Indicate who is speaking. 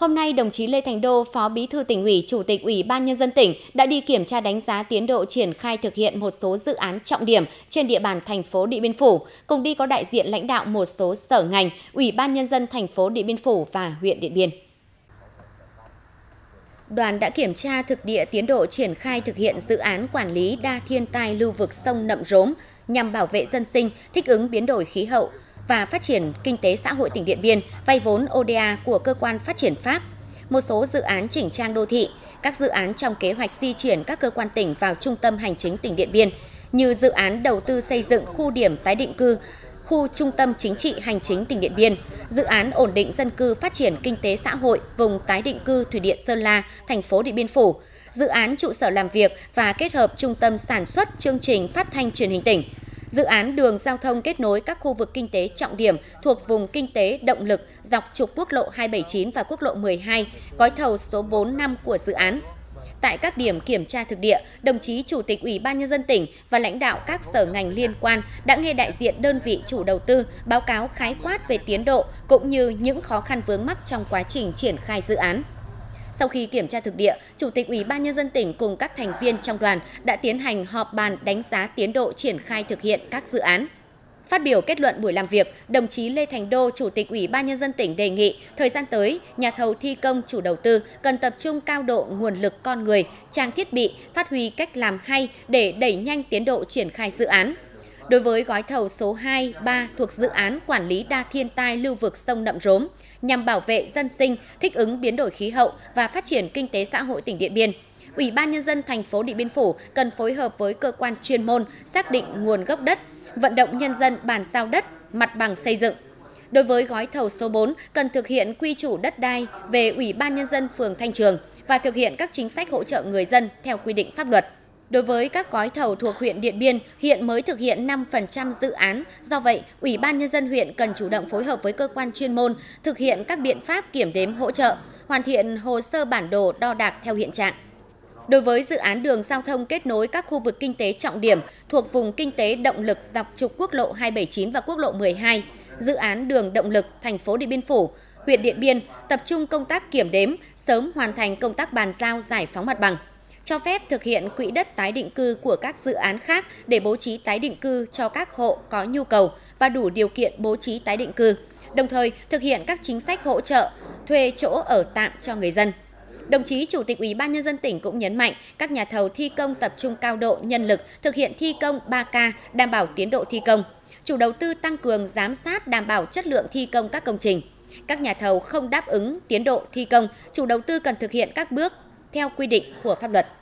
Speaker 1: Hôm nay, đồng chí Lê Thành Đô, Phó Bí thư Tỉnh ủy, Chủ tịch Ủy ban Nhân dân tỉnh đã đi kiểm tra đánh giá tiến độ triển khai thực hiện một số dự án trọng điểm trên địa bàn thành phố Điện Biên Phủ. Cùng đi có đại diện lãnh đạo một số sở ngành, Ủy ban Nhân dân thành phố Điện Biên Phủ và huyện Điện Biên. Đoàn đã kiểm tra thực địa tiến độ triển khai thực hiện dự án quản lý đa thiên tai lưu vực sông Nậm Rốm nhằm bảo vệ dân sinh, thích ứng biến đổi khí hậu và phát triển kinh tế xã hội tỉnh Điện Biên, vay vốn ODA của cơ quan phát triển Pháp, một số dự án chỉnh trang đô thị, các dự án trong kế hoạch di chuyển các cơ quan tỉnh vào trung tâm hành chính tỉnh Điện Biên, như dự án đầu tư xây dựng khu điểm tái định cư, khu trung tâm chính trị hành chính tỉnh Điện Biên, dự án ổn định dân cư phát triển kinh tế xã hội vùng tái định cư Thủy điện Sơn La, thành phố Điện Biên Phủ, dự án trụ sở làm việc và kết hợp trung tâm sản xuất chương trình phát thanh truyền hình tỉnh, dự án đường giao thông kết nối các khu vực kinh tế trọng điểm thuộc vùng kinh tế động lực dọc trục quốc lộ 279 và quốc lộ 12, gói thầu số 4 năm của dự án. Tại các điểm kiểm tra thực địa, đồng chí Chủ tịch Ủy ban Nhân dân tỉnh và lãnh đạo các sở ngành liên quan đã nghe đại diện đơn vị chủ đầu tư báo cáo khái quát về tiến độ cũng như những khó khăn vướng mắc trong quá trình triển khai dự án. Sau khi kiểm tra thực địa, Chủ tịch Ủy ban Nhân dân tỉnh cùng các thành viên trong đoàn đã tiến hành họp bàn đánh giá tiến độ triển khai thực hiện các dự án. Phát biểu kết luận buổi làm việc, đồng chí Lê Thành Đô, Chủ tịch Ủy ban Nhân dân tỉnh đề nghị thời gian tới, nhà thầu thi công chủ đầu tư cần tập trung cao độ nguồn lực con người, trang thiết bị, phát huy cách làm hay để đẩy nhanh tiến độ triển khai dự án. Đối với gói thầu số 2, 3 thuộc dự án quản lý đa thiên tai lưu vực sông Nậm Rốm nhằm bảo vệ dân sinh, thích ứng biến đổi khí hậu và phát triển kinh tế xã hội tỉnh Điện Biên, Ủy ban Nhân dân thành phố Điện Biên Phủ cần phối hợp với cơ quan chuyên môn xác định nguồn gốc đất, vận động nhân dân bàn giao đất, mặt bằng xây dựng. Đối với gói thầu số 4, cần thực hiện quy chủ đất đai về Ủy ban Nhân dân phường Thanh Trường và thực hiện các chính sách hỗ trợ người dân theo quy định pháp luật. Đối với các gói thầu thuộc huyện Điện Biên, hiện mới thực hiện 5% dự án. Do vậy, Ủy ban Nhân dân huyện cần chủ động phối hợp với cơ quan chuyên môn, thực hiện các biện pháp kiểm đếm hỗ trợ, hoàn thiện hồ sơ bản đồ đo đạc theo hiện trạng. Đối với dự án đường giao thông kết nối các khu vực kinh tế trọng điểm thuộc vùng kinh tế động lực dọc trục quốc lộ 279 và quốc lộ 12, dự án đường động lực thành phố Điện Biên Phủ, huyện Điện Biên tập trung công tác kiểm đếm, sớm hoàn thành công tác bàn giao giải phóng mặt bằng, cho phép thực hiện quỹ đất tái định cư của các dự án khác để bố trí tái định cư cho các hộ có nhu cầu và đủ điều kiện bố trí tái định cư, đồng thời thực hiện các chính sách hỗ trợ, thuê chỗ ở tạm cho người dân. Đồng chí Chủ tịch Ủy ban Nhân dân tỉnh cũng nhấn mạnh các nhà thầu thi công tập trung cao độ nhân lực thực hiện thi công 3K đảm bảo tiến độ thi công. Chủ đầu tư tăng cường giám sát đảm bảo chất lượng thi công các công trình. Các nhà thầu không đáp ứng tiến độ thi công, chủ đầu tư cần thực hiện các bước theo quy định của pháp luật.